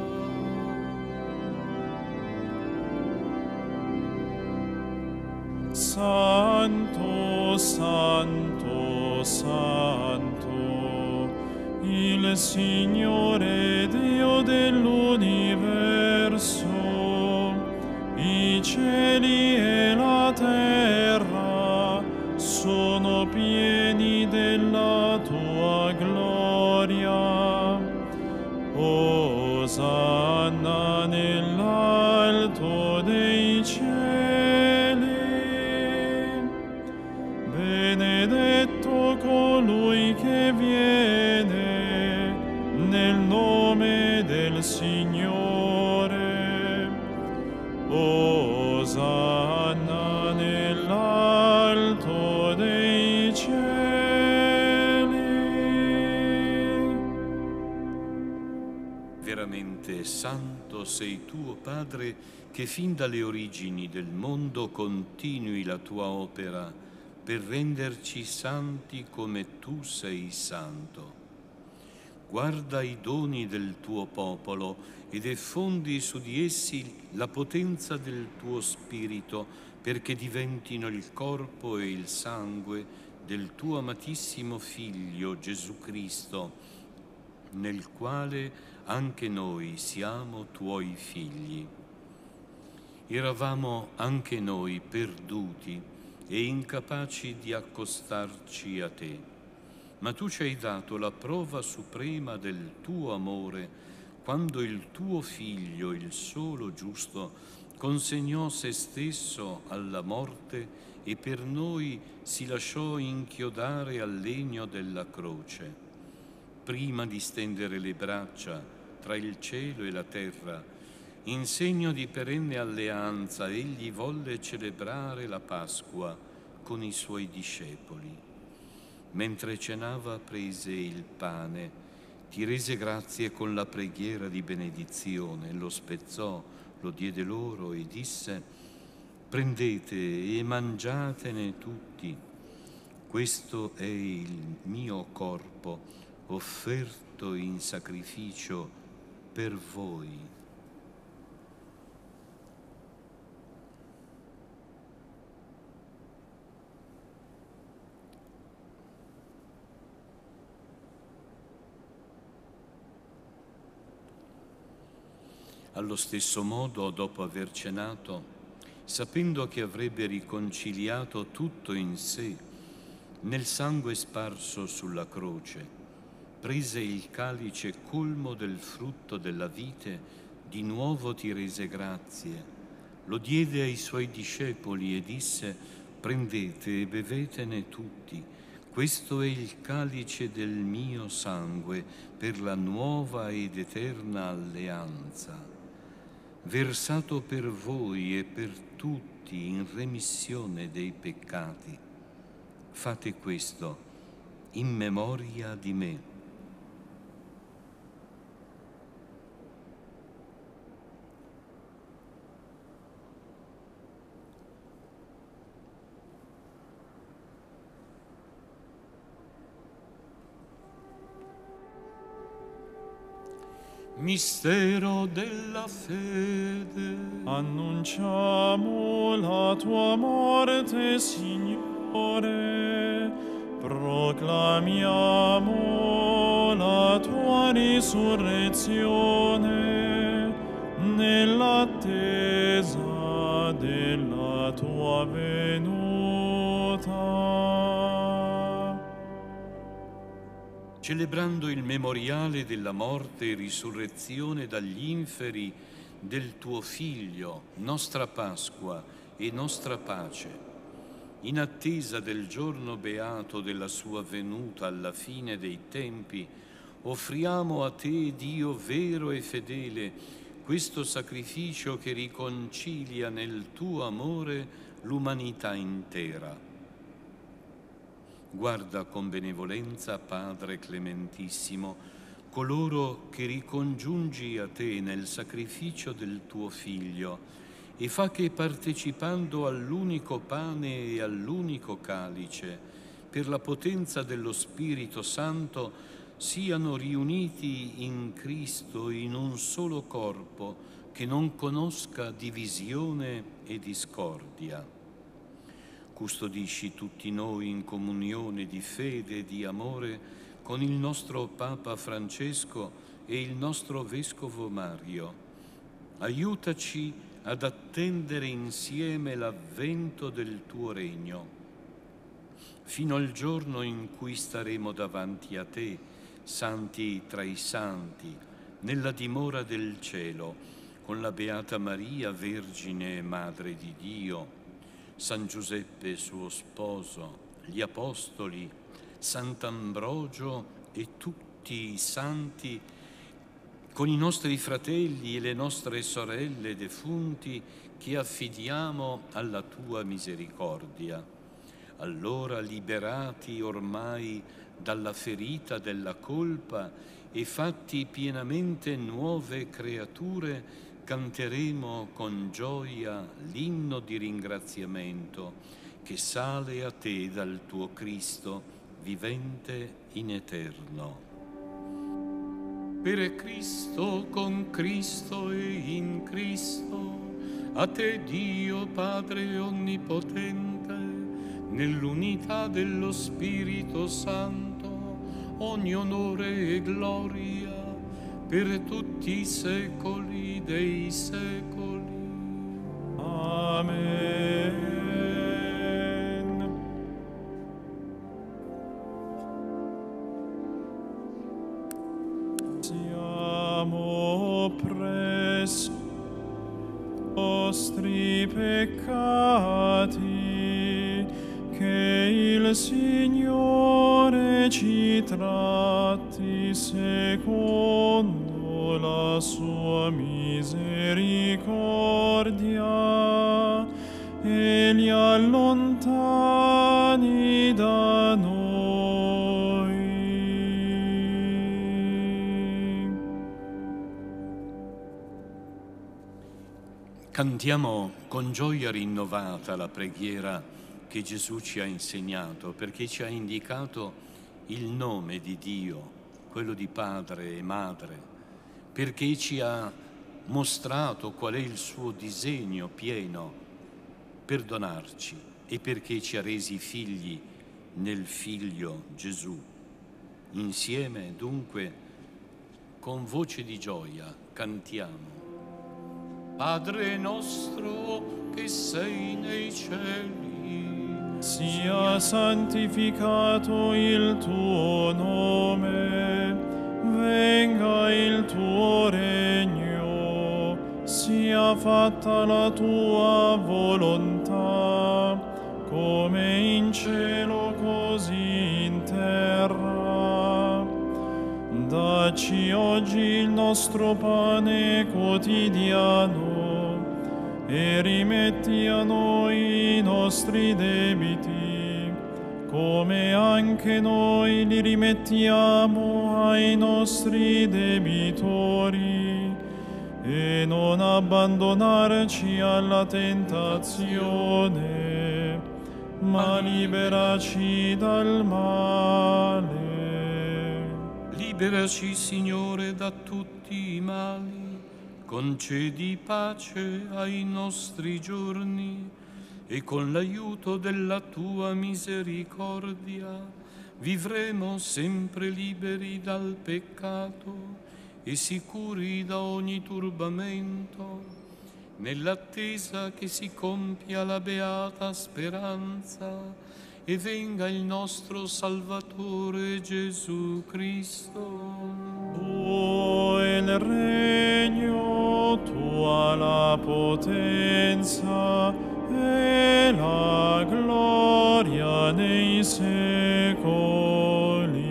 Santo, santo, santo, il Signore Dio dell'universo, i cieli e la terra sono pieni della tua gloria. Osanna nell'alto dei cieli. Benedetto colui che viene nel nome del Signore. Osanna nell'alto dei cieli. Veramente santo sei tu, o Padre, che fin dalle origini del mondo continui la tua opera per renderci santi come tu sei santo. Guarda i doni del tuo popolo ed effondi su di essi la potenza del tuo Spirito, perché diventino il corpo e il sangue del tuo amatissimo Figlio Gesù Cristo, nel quale anche noi siamo tuoi figli. Eravamo anche noi perduti e incapaci di accostarci a te, ma tu ci hai dato la prova suprema del tuo amore quando il tuo Figlio, il solo giusto, consegnò se stesso alla morte e per noi si lasciò inchiodare al legno della croce. Prima di stendere le braccia tra il cielo e la terra, in segno di perenne alleanza, egli volle celebrare la Pasqua con i suoi discepoli. mentre cenava prese il pane, ti rese grazie con la preghiera di benedizione, lo spezzò, lo diede loro e disse: prendete e mangiatene tutti, questo è il mio corpo offerto in sacrificio per voi. Allo stesso modo, dopo aver cenato, sapendo che avrebbe riconciliato tutto in sé, nel sangue sparso sulla croce, prese il calice colmo del frutto della vite, di nuovo ti rese grazie, lo diede ai suoi discepoli e disse: prendete e bevetene tutti, questo è il calice del mio sangue per la nuova ed eterna alleanza, versato per voi e per tutti in remissione dei peccati. Fate questo in memoria di me. Mistero della fede. Annunciamo la tua morte, Signore, proclamiamo la tua risurrezione nell'attesa della tua venuta. Celebrando il memoriale della morte e risurrezione dagli inferi del tuo Figlio, nostra Pasqua e nostra pace, in attesa del giorno beato della sua venuta alla fine dei tempi, offriamo a te, Dio vero e fedele, questo sacrificio che riconcilia nel tuo amore l'umanità intera. Guarda con benevolenza, Padre clementissimo, coloro che ricongiungi a te nel sacrificio del tuo Figlio e fa che, partecipando all'unico pane e all'unico calice, per la potenza dello Spirito Santo, siano riuniti in Cristo in un solo corpo che non conosca divisione e discordia. Custodisci tutti noi in comunione di fede e di amore con il nostro Papa Francesco e il nostro Vescovo Mario. Aiutaci ad attendere insieme l'avvento del tuo regno, fino al giorno in cui staremo davanti a te, santi tra i santi, nella dimora del cielo, con la Beata Maria, Vergine e Madre di Dio, San Giuseppe suo sposo, gli Apostoli, Sant'Ambrogio e tutti i santi, con i nostri fratelli e le nostre sorelle defunti che affidiamo alla tua misericordia. Allora, liberati ormai dalla ferita della colpa e fatti pienamente nuove creature, canteremo con gioia l'inno di ringraziamento che sale a te dal tuo Cristo, vivente in eterno. Per Cristo, con Cristo e in Cristo, a te Dio Padre Onnipotente, nell'unità dello Spirito Santo, ogni onore e gloria per tutti i secoli dei secoli. Amen. Siamo presso i nostri peccati, che il Signore ci tratti secondo la sua misericordia e li allontani da noi. Cantiamo con gioia rinnovata la preghiera che Gesù ci ha insegnato, perché ci ha indicato il nome di Dio, quello di Padre e Madre, perché ci ha mostrato qual è il suo disegno pieno per donarci e perché ci ha resi figli nel Figlio Gesù. Insieme, dunque, con voce di gioia, cantiamo. Padre nostro che sei nei cieli, sia santificato il tuo nome, venga il tuo regno, sia fatta la tua volontà, come in cielo così in terra. Dacci oggi il nostro pane quotidiano e rimetti a noi i nostri debiti, come anche noi li rimettiamo ai nostri debitori, e non abbandonarci alla tentazione, ma liberaci dal male. liberaci, Signore, da tutti i mali, concedi pace ai nostri giorni e con l'aiuto della tua misericordia vivremo sempre liberi dal peccato e sicuri da ogni turbamento, nell'attesa che si compia la beata speranza e venga il nostro Salvatore Gesù Cristo. Tuo è il regno, tua la potenza e la gloria nei secoli.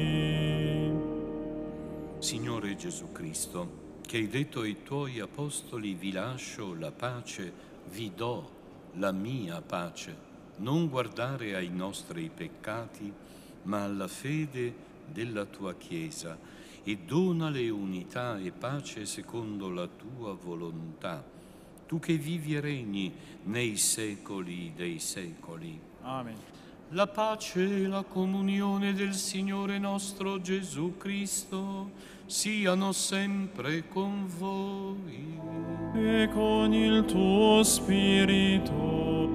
Signore Gesù Cristo, che hai detto ai tuoi apostoli: vi lascio la pace, vi do la mia pace. Non guardare ai nostri peccati, ma alla fede della tua Chiesa, e donale unità e pace secondo la tua volontà. Tu che vivi e regni nei secoli dei secoli. Amen. La pace e la comunione del Signore nostro Gesù Cristo siano sempre con voi. E con il tuo spirito.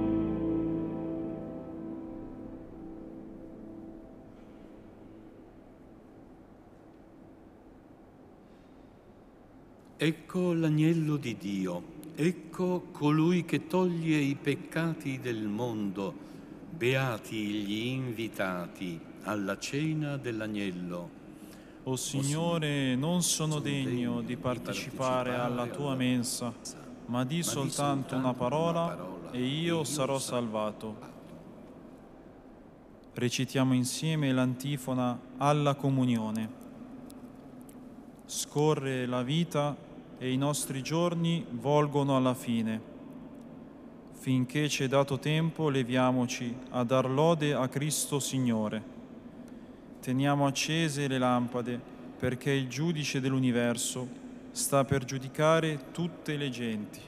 Ecco l'agnello di Dio, ecco colui che toglie i peccati del mondo. Beati gli invitati alla cena dell'agnello. O Signore, non sono degno di partecipare alla tua mensa, ma di soltanto una parola e io sarò salvato. Recitiamo insieme l'antifona alla comunione. Scorre la vita e i nostri giorni volgono alla fine. Finché ci è dato tempo, leviamoci a dar lode a Cristo Signore. Teniamo accese le lampade, perché il giudice dell'universo sta per giudicare tutte le genti.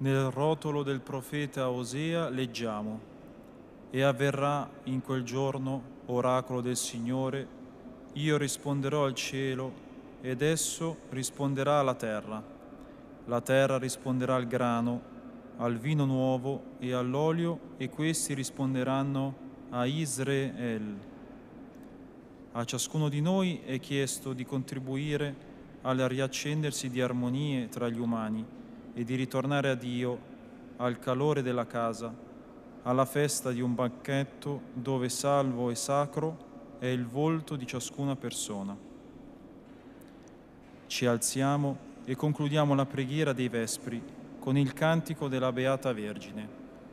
Nel rotolo del profeta Osea leggiamo: e avverrà in quel giorno, oracolo del Signore, io risponderò al cielo ed esso risponderà alla terra. La terra risponderà al grano, al vino nuovo e all'olio, e questi risponderanno a Israel. A ciascuno di noi è chiesto di contribuire al riaccendersi di armonie tra gli umani e di ritornare a Dio, al calore della casa, alla festa di un banchetto dove salvo e sacro è il volto di ciascuna persona. Ci alziamo e concludiamo la preghiera dei Vespri con il cantico della Beata Vergine.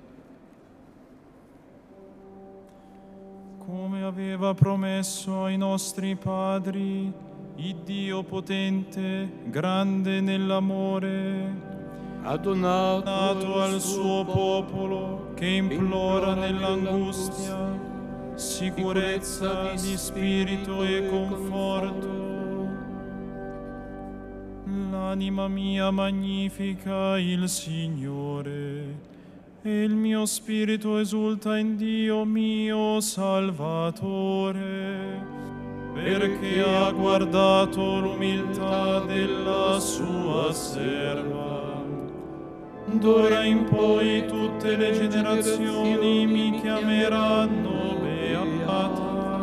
Come aveva promesso ai nostri padri, il Dio potente, grande nell'amore, ha donato al suo popolo che implora nell'angustia sicurezza di spirito e conforto. L'anima mia magnifica il Signore, e il mio spirito esulta in Dio mio Salvatore, perché ha guardato l'umiltà della sua serva. D'ora in poi tutte le generazioni mi chiameranno beata.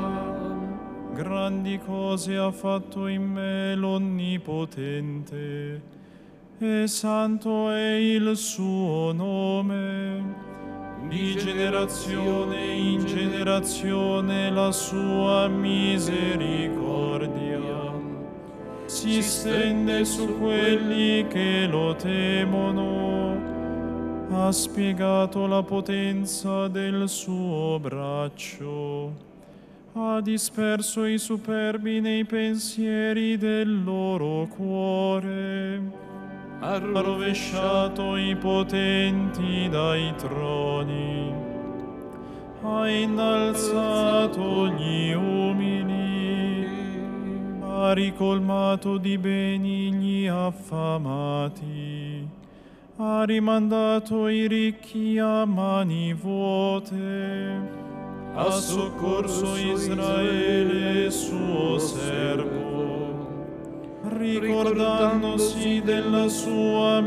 Grandi cose ha fatto in me l'Onnipotente, e santo è il suo nome. Di generazione in generazione la sua misericordia si stende su quelli che lo temono. Ha spiegato la potenza del suo braccio. Ha disperso i superbi nei pensieri del loro cuore. Ha rovesciato i potenti dai troni. Ha innalzato gli umili. Ha ricolmato di beni gli affamati. Ha rimandato i ricchi a mani vuote. Ha soccorso Israele, suo servo, ricordandosi della sua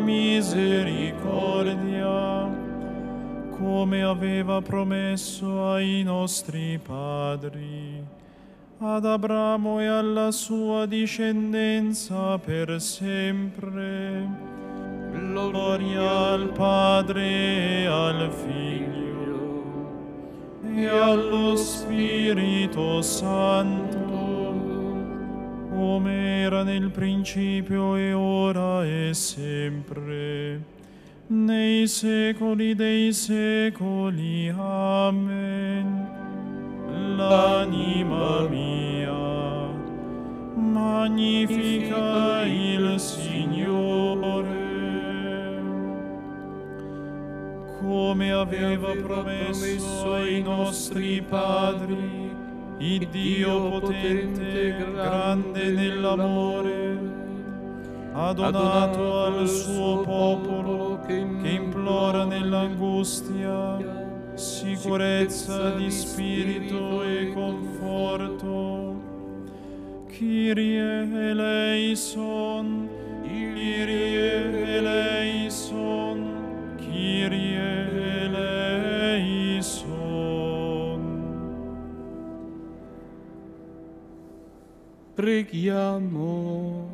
misericordia, come aveva promesso ai nostri padri, ad Abramo e alla sua discendenza per sempre. Gloria al Padre e al Figlio e allo Spirito Santo, come era nel principio e ora e sempre, nei secoli dei secoli. Amen. L'anima mia magnifica il Signore, come aveva promesso ai nostri padri, il Dio potente, grande nell'amore, ha donato al suo popolo che implora nell'angustia sicurezza di spirito e conforto. Kyrie eleison, Kyrie eleison, Kyrie eleison. Preghiamo.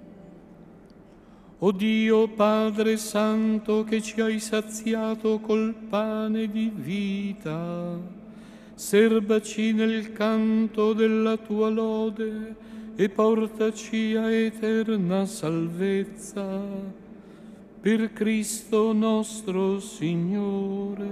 O Dio Padre Santo, che ci hai saziato col pane di vita, serbaci nel canto della tua lode e portaci a eterna salvezza. Per Cristo nostro Signore.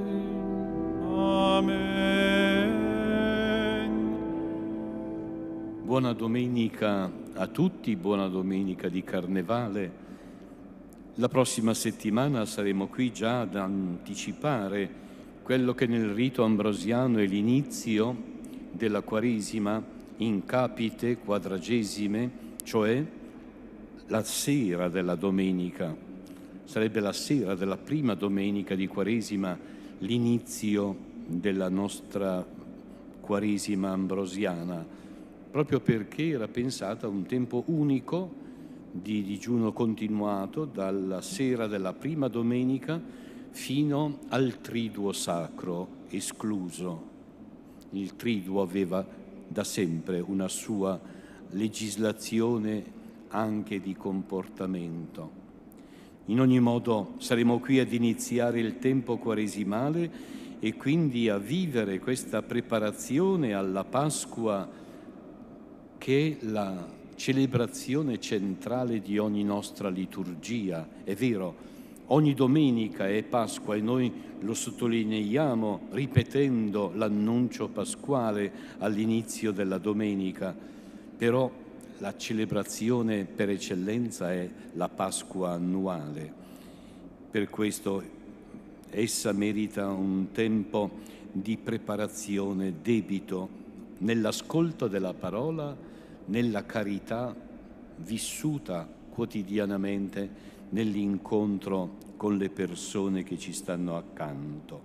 Amen. Buona domenica a tutti, buona domenica di Carnevale. La prossima settimana saremo qui già ad anticipare quello che nel rito ambrosiano è l'inizio della Quaresima in capite quadragesime, cioè la sera della domenica. sarebbe la sera della prima domenica di Quaresima, l'inizio della nostra Quaresima ambrosiana, proprio perché era pensata un tempo unico di digiuno continuato dalla sera della prima domenica fino al triduo sacro escluso. Il triduo aveva da sempre una sua legislazione anche di comportamento. In ogni modo saremo qui ad iniziare il tempo quaresimale e quindi a vivere questa preparazione alla Pasqua, che è la celebrazione centrale di ogni nostra liturgia. È vero, ogni domenica è Pasqua e noi lo sottolineiamo ripetendo l'annuncio pasquale all'inizio della domenica, però la celebrazione per eccellenza è la Pasqua annuale. Per questo essa merita un tempo di preparazione debito nell'ascolto della parola, nella carità vissuta quotidianamente, nell'incontro con le persone che ci stanno accanto.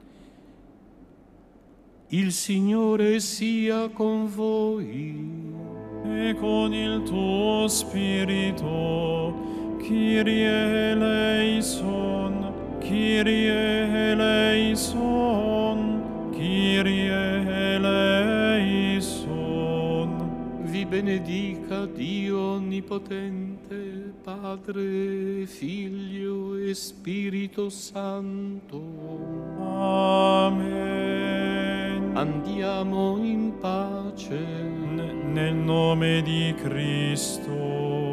Il Signore sia con voi. E con il tuo spirito, Kyrie eleison, Kyrie eleison, Kyrie eleison. Vi benedica Dio Onnipotente, Padre, Figlio e Spirito Santo. Amen. Andiamo in pace. Nel nome di Cristo.